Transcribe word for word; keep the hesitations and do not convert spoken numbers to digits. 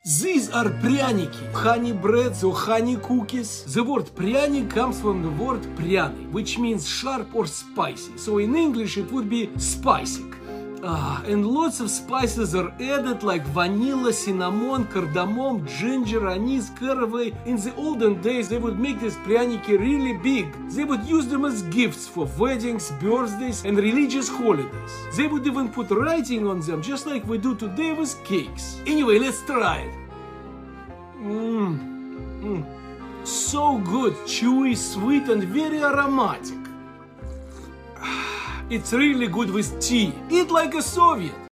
These are пряники, honey breads or honey cookies. The word пряник comes from the word пряный, which means sharp or spicy. So in English it would be spicy. Ah, and lots of spices are added like vanilla, cinnamon, cardamom, ginger, anise, caraway. In the olden days they would make these пряники really big. They would use them as gifts for weddings, birthdays and religious holidays. They would even put writing on them just like we do today with cakes. Anyway, let's try it. Mmm, mm. So good, chewy, sweet and very aromatic. It's really good with tea. Eat like a Soviet.